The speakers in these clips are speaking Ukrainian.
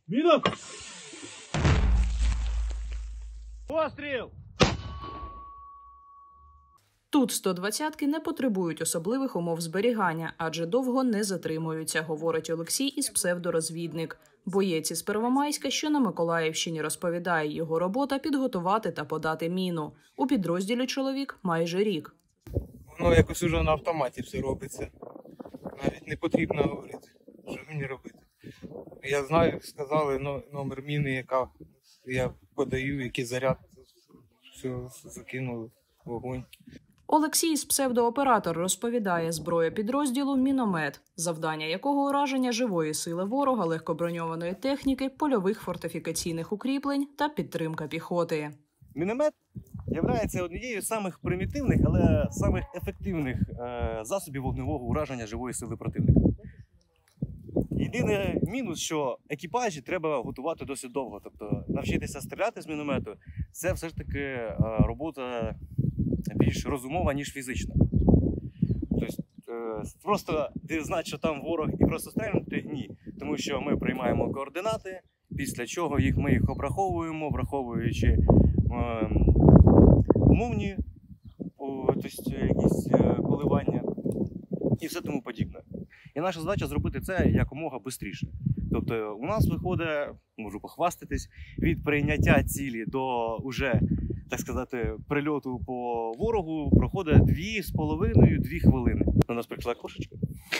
Міна! Постріл! Тут 120-ки не потребують особливих умов зберігання, адже довго не затримуються, говорить Олексій із псевдорозвідник. Боєць із Первомайська, що на Миколаївщині, розповідає, його робота – підготувати та подати міну. У підрозділі чоловік майже рік. Воно якось уже на автоматі все робиться. Навіть не потрібно говорити, що мені робити. Я знаю, сказали номер міни, яка я подаю, який заряд, все закинули, вогонь. Олексій із псевдооператор розповідає, зброя підрозділу – міномет, завдання якого ураження живої сили ворога, легкоброньованої техніки, польових фортифікаційних укріплень та підтримка піхоти. Міномет є однією з самих примітивних, але самих ефективних засобів вогневого ураження живої сили противника. Єдиний мінус, що екіпажі треба готувати досить довго. Тобто навчитися стріляти з міномету – це все ж таки робота більш розумова, ніж фізична. Тобто просто знати, що там ворог і просто стрельнути – ні. Тому що ми приймаємо координати, після чого ми їх обраховуємо, враховуючи умовні, тобто якісь коливання і все тому подібне. І наша задача зробити це якомога швидше. Тобто у нас виходить, можу похвастатись, від прийняття цілі до уже, так сказати, прильоту по ворогу проходить 2,5-2 хвилини. У нас прийшла кошечка.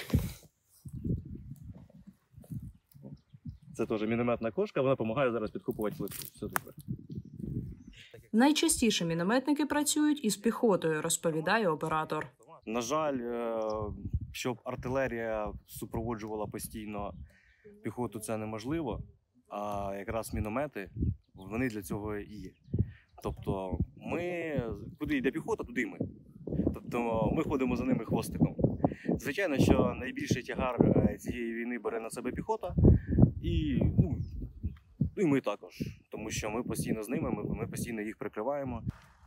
Це теж мінометна кошка, вона допомагає зараз підкупувати плитку. Все добре. Найчастіше мінометники працюють із піхотою, розповідає оператор. На жаль, щоб артилерія супроводжувала постійно піхоту, це неможливо, а якраз міномети, вони для цього і є. Тобто куди йде піхота, туди й ми. Тобто ми ходимо за ними хвостиком. Звичайно, що найбільший тягар цієї війни бере на себе піхота, і ми також, тому що ми постійно з ними, ми постійно їх прикриваємо.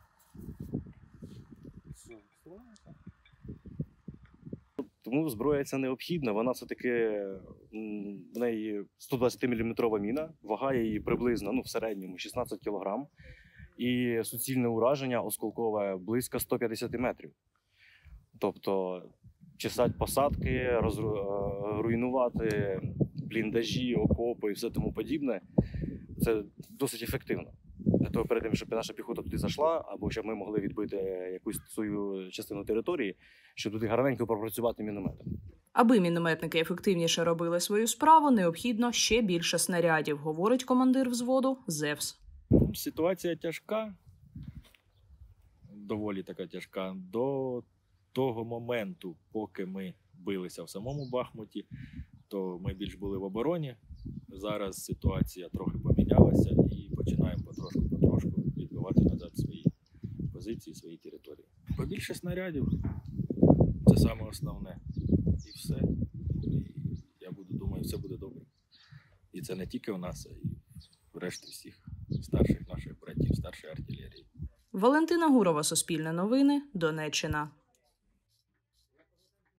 Тому зброя ця необхідна, вона все-таки, в неї 120-мм міна, вага її приблизно, в середньому 16 кг, і суцільне ураження осколкове близько 150 метрів. Тобто чесати посадки, руйнувати бліндажі, окопи і все тому подібне, це досить ефективно. Для того, перед тим, щоб наша піхота туди зайшла, або щоб ми могли відбити якусь свою частину території, щоб туди гарненько пропрацювати мінометом. Аби мінометники ефективніше робили свою справу, необхідно ще більше снарядів, говорить командир взводу Зевс. Ситуація тяжка, доволі така тяжка, до того моменту, поки ми билися в самому Бахмуті, то ми більш були в обороні. Зараз ситуація трохи помінялася і починаємо потрошку відбивати назад свої позиції, свої території. Побільше снарядів – це саме основне. І все. І я думаю, все буде добре. І це не тільки у нас, а й в решті всіх старших наших братів, старшої артилерії. Валентина Гурова, Суспільне новини, Донеччина.